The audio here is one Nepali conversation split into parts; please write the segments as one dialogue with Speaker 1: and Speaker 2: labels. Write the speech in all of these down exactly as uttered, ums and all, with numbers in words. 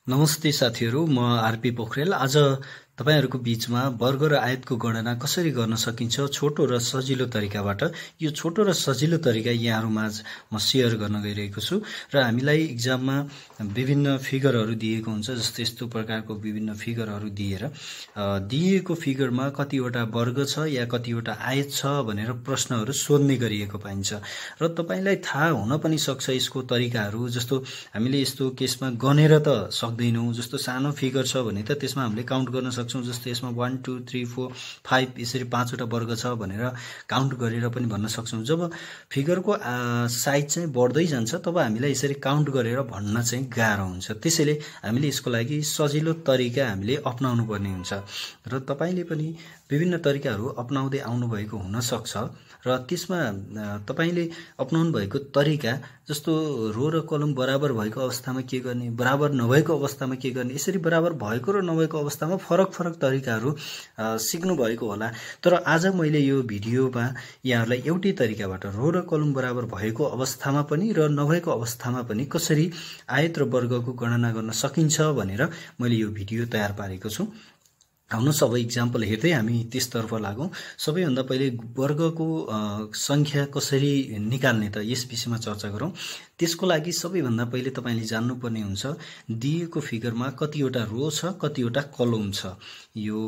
Speaker 1: नमस्ते साथीहरु, म आरपी पोखरेल। आज तपाईहरुको बीचमा वर्ग र आयतको गणना कसरी गर्न सकिन्छ छोटो र सजिलो तरिकाबाट यो छोटो र सजिलो तरिका यहाँहरुमाझ म शेयर गर्न गइरहेको छु र हामीलाई एक्जाममा विभिन्न फिगरहरु दिएको हुन्छ। जस्तै यस्तो प्रकारको विभिन्न फिगरहरु दिएर दिएको फिगरमा कतिवटा वर्ग छ या कतिवटा आयत छ भनेर प्रश्नहरु सोध्ने गरिएको पाइन्छ र तपाईलाई थाहा हुन पनि सक्छ यसको तरिकाहरु। जस्तो हामीले यस्तो केसमा गनेर त सक्दैनौं। जस्तो सानो फिगर छ भने त त्यसमा हामीले काउन्ट गर्न सक्छौं। जस्तै यसमा one two three four five यसरी पाँचवटा वर्ग छ भनेर काउन्ट गरेर पनि भन्न सक्छौं। जब फिगरको साइज चाहिँ बढ्दै जान्छ तब हामीलाई यसरी काउन्ट गरेर भन्न चाहिँ गाह्रो हुन्छ। त्यसैले हामीले यसको लागि सजिलो तरिका हामीले अपनाउनु पर्ने हुन्छ र तपाईले पनि विभिन्न तरिकाहरु अपनाउँदै आउनु भएको हुन सक्छ र त्यसमा तपाईले अपनाउनु भएको तरिका जस्तो रो र कलम बराबर भएको अवस्थामा के गर्ने, बराबर नभएको अवस्थामा के गर्ने, यसरी बराबर भएको र नभएको अवस्थामा फरक फरक तरिकाहरु सिक्नु भएको होला। तर आज मैले यो भिडियोमा यहाँहरुलाई एउटै तरिकाबाट रो र कलम बराबर भएको अवस्थामा पनि र नभएको अवस्थामा पनि कसरी आयत र वर्गको गणना गर्न सकिन्छ भनेर मैले यो भिडियो तयार पारेको छु। आउनुहोस् अब एक्जाम्पल हेर्दै हामी त्यसतर्फ लागौं। सबैभन्दा पहिले वर्गको संख्या कसरी निकाल्ने त यस विषयमा चर्चा गरौं। त्यसको लागि सबैभन्दा पहिले तपाईले जान्नुपर्ने हुन्छ दिएको फिगरमा कतिवटा रो छ कतिवटा कलम छ। यो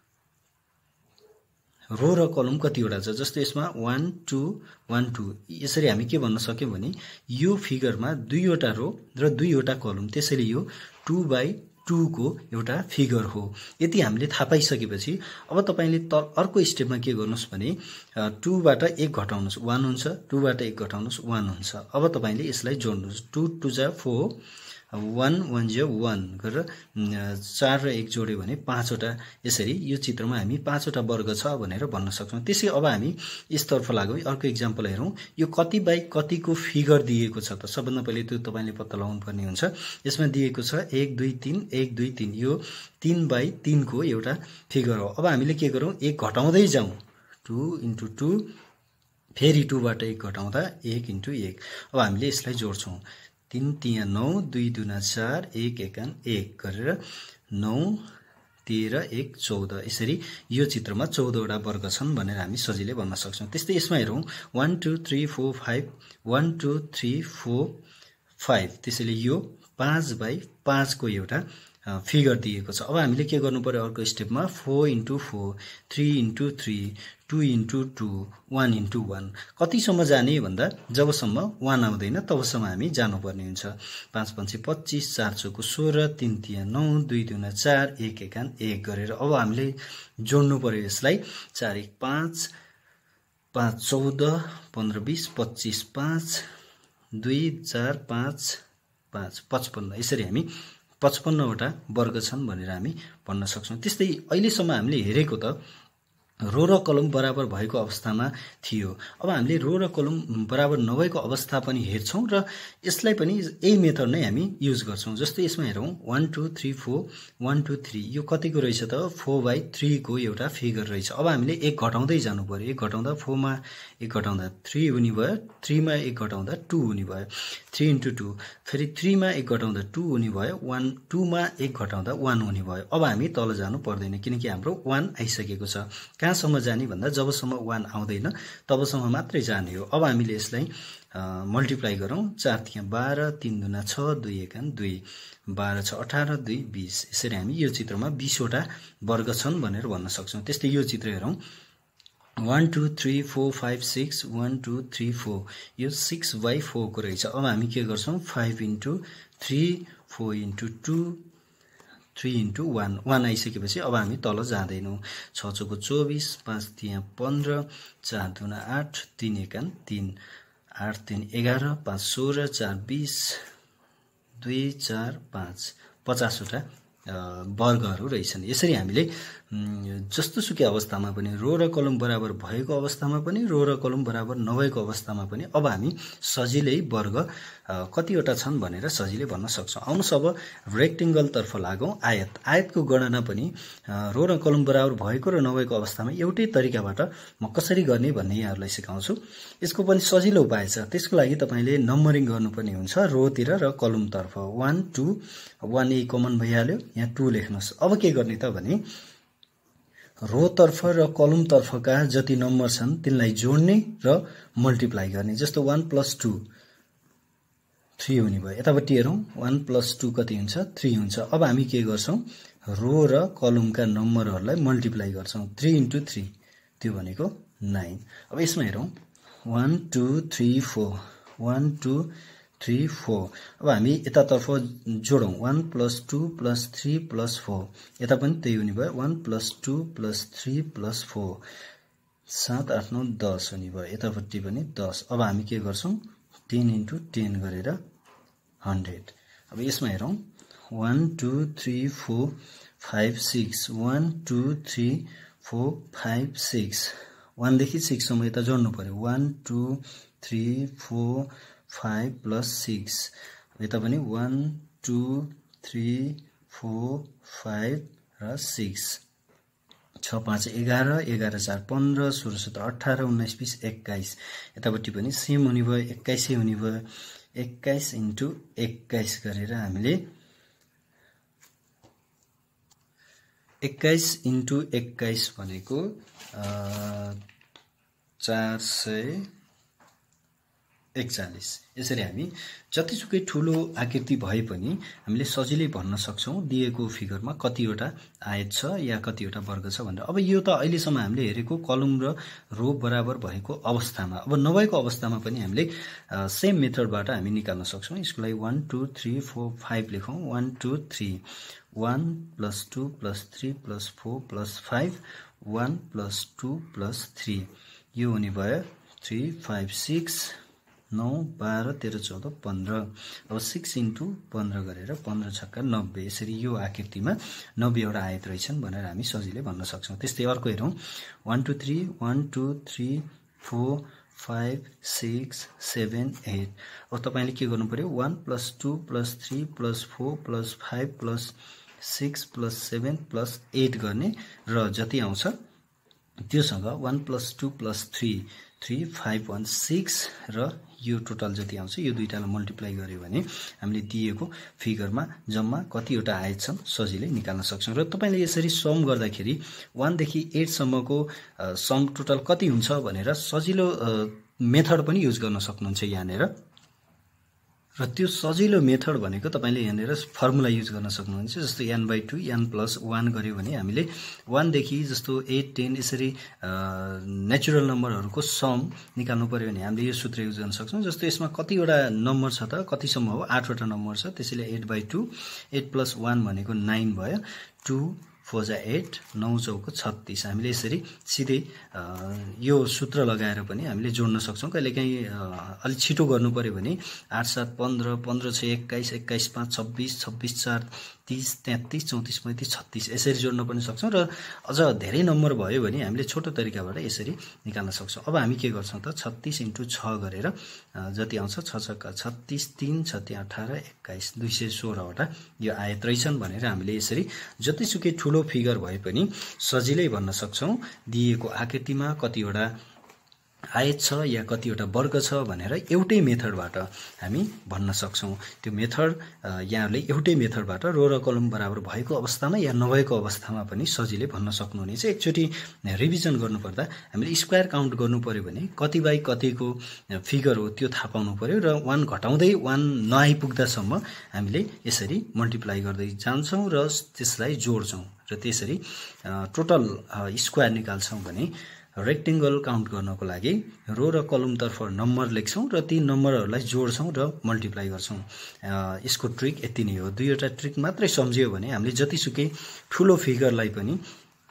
Speaker 1: रो र कलम कतिवटा छ जस्तो यसमा one two one two यसरी हामी के भन्न सक्यौं भने यो फिगरमा दुईवटा रो र दुईवटा कलम, त्यसैले यो two by two को एउटा फिगर हो। यति हामीले थाहा पाइसकेपछि अब तपाईले अर्को स्टेपमा के गर्नुस् भने two बाट एक घटाउनुस् one हुन्छ, two बाट एक घटाउनुस् one हुन्छ। अब तपाईले यसलाई जोड्नुस् two two जा four one one जा one गरेर चार र एक जोड्यो भने पाँचवटा। यसरी यो चित्रमा हामी पाँचवटा वर्ग छ भनेर भन्न सक्छौं। त्यसै अब हामी यसतर्फ लागौं। अर्को एक्जाम्पल हेरौं। यो कति बाइ कतिको फिगर दिएको छ त सबभन्दा पहिले त्यो तपाईले पत्ता लगाउनु पर्ने हुन्छ। यसमा दिएको छ एक दुई तीन एक दुई तीन, यो तीन बाइ तीन को एउटा फिगर हो। अब हामीले के गरौं, एक घटाउँदै जाउँ two into two, फेरि two बाट एक घटाउँदा एक into एक। अब हामीले यसलाई जोड्छौं तीन तिया नौ, दुई दुना चार, एक एकान एक गरेर नौ तेह्र एक चौध। यसरी यो चित्रमा चौध वटा वर्ग छन् भनेर हामी सजिलै भन्न सक्छौं। त्यस्तै यसमा हेरौं one two three four five one two three four five, त्यसैले यो पाँच बाइ पाँच को एउटा फिगर दिएको छ। अब हामीले के गर्नु पर्यो अर्को स्टेपमा four into four, three into three, two into two, one into one। कतिसम्म जाने भन्दा जबसम्म one आउँदैन तबसम्म हामी जानुपर्ने हुन्छ। पाँच पन्चे पच्चीस, चार चौको सोह्र, तीन तिया नौ, दुई दुना चार, एक एकान एक गरेर अब हामीले जोड्नु पर्यो यसलाई। चार एक पाँच, पाँच चौध, पन्ध्र बीस, पच्चीस पाँच, दुई चार पाँच पाँच पचपन्न। यसरी हामी पचपन्न वटा वर्ग छन् भनेर हामी भन्न सक्छौं। त्यस्तै अहिलेसम्म हामीले हेरेको त रो र कलम बराबर भएको अवस्थामा थियो। अब हामीले रो र कलम बराबर नभएको अवस्था पनि हेर्छौं र यसलाई पनि यही मेथड नै हामी युज गर्छौं। जस्तै यसमा हेरौं one two three four one two three, यो कतिको रहेछ त four by three को एउटा फिगर रहेछ। अब हामीले एक घटाउँदै जानु पर्यो। एक घटाउँदा four मा एक घटाउँदा three हुने भयो, three मा एक घटाउँदा two हुने भयो, three into two, फेरि three मा एक घटाउँदा two हुने भयो, one two मा एक घटाउँदा one हुने भयो। अब हामी तल जानु पर्दैन किनकि हाम्रो one आइसकेको छ। कहाँसम्म जाने भन्दा जबसम्म one आउँदैन तबसम्म मात्रै जाने हो। अब हामीले यसलाई मल्टिप्लाई गरौं। चार तिया बाह्र, तीन दुना छ, दुई एकान दुई, बाह्र छ अठार, दुई बीस। यसरी हामी यो चित्रमा बीस वटा वर्ग छन् भनेर भन्न सक्छौं। त्यस्तै यो चित्र हेरौं one two three four five six one two three four, यो six by four को रहेछ। अब हामी के गर्छौं five into three, four into two, three into one, one आइसकेपछि अब हामी तल जाँदैनौं। छ चौको चौबीस, पाँच तिया पन्ध्र, चार दुना आठ, तीन एकान तीन, आठ तीन एघार, पाँच सोह्र, चार बीस, दुई चार पाँच, पचास वटा वर्गहरू रहेछन्। यसरी हामीले जस्तो सुकै अवस्थामा पनि रो र कलम बराबर भएको अवस्थामा पनि रो र कलम बराबर नभएको अवस्थामा पनि अब हामी सजिलै वर्ग कतिवटा छन् भनेर सजिलै भन्न सक्छौँ। आउनुहोस् अब रेक्टेङ्गल तर्फ लागौँ। आयत आयतको गणना पनि रो र कलम बराबर भएको र नभएको अवस्थामा एउटै तरिकाबाट म कसरी गर्ने भन्ने यहाँहरूलाई सिकाउँछु। यसको पनि सजिलो उपाय छ। त्यसको लागि तपाईँले नम्बरिङ गर्नुपर्ने हुन्छ रोतिर र कलमतर्फ। One two one a common भइहाल्यो, यहाँ टू लेख्नुहोस्। अब के गर्ने त भने रोतर्फ र कलमतर्फका जति नम्बर छन् तिनलाई जोड्ने र मल्टिप्लाई गर्ने। जस्तो वान प्लस टू थ्री हुने भयो। यतापट्टि हेरौँ, वान प्लस टू कति हुन्छ? थ्री हुन्छ। अब हामी के गर्छौँ? रो र कलमका नम्बरहरूलाई मल्टिप्लाई गर्छौँ। थ्री इन्टु थ्री त्यो भनेको नाइन। अब यसमा हेरौँ, one two three four one two three four. अब हामी यतातर्फ जोडौँ, one plus two plus three plus four. यता पनि त्यही हुने भयो, one plus two plus three plus four. सात आठ नौ दस हुने भयो। यतापट्टि पनि दस। अब हामी के गर्छौँ? टेन इन्टु टेन गरेर हन्ड्रेड। अब यसमा हेरौँ, one two three four five six one two three four five six. वानदेखि सिक्ससम्म यता जोड्नु पर्यो। One two three four five plus six. यता पनि one two three four five र सिक्स। छ पाँच एघार, एघार चार पन्ध्र, सोह्र सत्र अठार, उन्नाइस बिस एक्काइस। यतापट्टि पनि सेम हुने भयो, एक्काइसै हुने भयो। एक्काइस इन्टु एक्काइस गरेर हामीले एक्काइस इन्टु एक्काइस भनेको चार सय एकचालिस। यसरी हामी जतिसुकै ठुलो आकृति भए पनि हामीले सजिलै भन्न सक्छौँ दिएको फिगरमा कतिवटा आयत छ या कतिवटा वर्ग छ भनेर। अब यो त अहिलेसम्म हामीले हेरेको कलम र रो बराबर भएको अवस्थामा। अब नभएको अवस्थामा पनि हामीले सेम मेथडबाट हामी निकाल्न सक्छौँ। यसको लागि one two three four five लेखौँ। One two three one plus two plus three plus four plus five one plus two plus three. यो हुने भयो थ्री फाइभ सिक्स नौ बाह्र तेह्र चौध पन्ध्र। अब सिक्स इन्टु पन्ध्र गरेर पन्ध्र छक्का नब्बे। यसरी यो आकृतिमा नब्बेवटा आयत रहेछन् भनेर हामी सजिलै भन्न सक्छौँ। त्यस्तै अर्को हेरौँ, one two three one two three four five six seven eight. अब तपाईँले के गर्नु पर्यो? One plus two plus three plus four plus five plus six plus seven plus eight गर्ने र जति आउँछ त्योसँग one plus two plus three three five one six र यो टोटल जति आउँछ यो दुईटालाई मल्टिप्लाई गर्यो भने हामीले दिएको फिगरमा जम्मा कतिवटा आयत छन् सजिलै निकाल्न सक्छौँ। र तपाईँले यसरी सम गर्दाखेरि वानदेखि एटसम्मको सम टोटल कति हुन्छ भनेर सजिलो मेथड पनि युज गर्न सक्नुहुन्छ यहाँनिर। र त्यो सजिलो मेथड भनेको तपाईँले यहाँनिर फर्मुला युज गर्न सक्नुहुन्छ। जस्तो n by two n plus one गऱ्यो भने हामीले वानदेखि जस्तो एट टेन यसरी नेचुरल नम्बरहरूको सम निकाल्नु पर्यो भने हामीले यो सूत्र युज गर्न सक्छौँ। जस्तो यसमा कतिवटा नम्बर छ त? कतिसम्म हो? आठवटा नम्बर छ। त्यसैले eight by two eight plus one भनेको नाइन भयो। टू फोर जा एट नौ चौको छत्तिस। हामीले यसरी सिधै यो सूत्र लगाएर पनि हामीले जोड्न सक्छौँ। कहिलेकाहीँ अलिक छिटो गर्नु पर्यो भने आठ सात पन्ध्र पन्ध्र छ एक्काइस एक्काइस पाँच छब्बिस छब्बिस चार तीस तेत्तिस चौतिस पैँतिस छत्तिस यसरी जोड्न पनि सक्छौँ। र अझ धेरै नम्बर भयो भने हामीले छोटो तरिकाबाट यसरी निकाल्न सक्छौँ। अब हामी के गर्छौँ त? छत्तिस इन्टु छ गरेर जति आउँछ छ छक्का छत्तिस तीन छत्तिस अठार एक्काइस दुई सय सोह्रवटा यो आयत रहेछन् भनेर हामीले यसरी जतिसुकै ठुलो फिगर भए पनि सजिलै भन्न सक्छौँ दिएको आकृतिमा कतिवटा आयत छ या कतिवटा वर्ग छ भनेर एउटै मेथडबाट हामी भन्न सक्छौँ। त्यो मेथड यहाँहरूले एउटै मेथडबाट रो र कलम बराबर भएको अवस्थामा या नभएको अवस्थामा पनि सजिलै भन्न सक्नुहुनेछ। एकचोटि रिभिजन गर्नुपर्दा हामीले स्क्वायर काउन्ट गर्नु पर्यो भने कति बाई कतिको फिगर हो त्यो थाहा पाउनु पर्यो र वान घटाउँदै वान नआइपुग्दासम्म हामीले यसरी मल्टिप्लाई गर्दै जान्छौँ र त्यसलाई जोड्छौँ र त्यसरी टोटल स्क्वायर निकाल्छौँ। भने रेक्टेङ्गल काउन्ट गर्नको लागि रो र कलमतर्फ नम्बर लेख्छौँ र ती नम्बरहरूलाई जोड्छौँ र मल्टिप्लाई गर्छौँ। यसको ट्रिक यति नै हो। दुईवटा ट्रिक मात्रै सम्झियो भने हामीले जतिसुकै ठुलो फिगरलाई पनि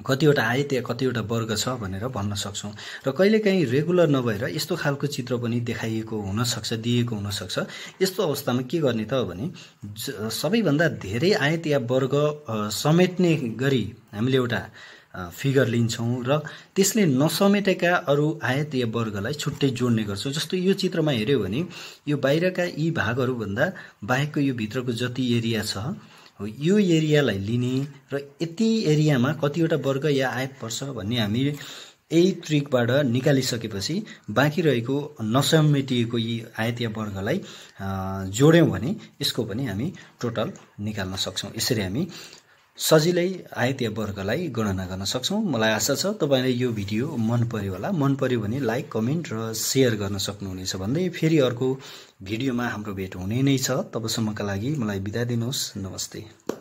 Speaker 1: कतिवटा आयत या कतिवटा वर्ग छ भनेर भन्न सक्छौँ। र कहिलेकाहीँ रेगुलर नभएर यस्तो खालको चित्र पनि देखाइएको हुनसक्छ, दिएको हुनसक्छ। यस्तो अवस्थामा के गर्ने त भने सबैभन्दा धेरै आयत या वर्ग समेट्ने गरी हामीले एउटा फिगर लिन्छौँ र त्यसले नसमेटेका अरू आयत या वर्गलाई छुट्टै जोड्ने गर्छौँ। जस्तो यो चित्रमा हेऱ्यो भने यो बाहिरका यी भागहरूभन्दा बाहेकको यो भित्रको जति एरिया छ यो एरियालाई लिने र यति एरियामा कतिवटा वर्ग या आयत पर्छ भन्ने हामी यही ट्रिकबाट निकालिसकेपछि बाँकी रहेको नसमेटिएको यी आयत या वर्गलाई जोड्यौँ भने यसको पनि हामी टोटल निकाल्न सक्छौँ। यसरी हामी सजिलै आयत या वर्गलाई गणना गर्न सक्छौँ। मलाई आशा छ तपाईँलाई यो भिडियो मन पर्यो होला। मन पर्यो भने लाइक, कमेन्ट र सेयर गर्न सक्नुहुनेछ भन्दै फेरि अर्को भिडियोमा हाम्रो भेट हुने नै छ। तबसम्मका लागि मलाई बिदा दिनुहोस्। नमस्ते।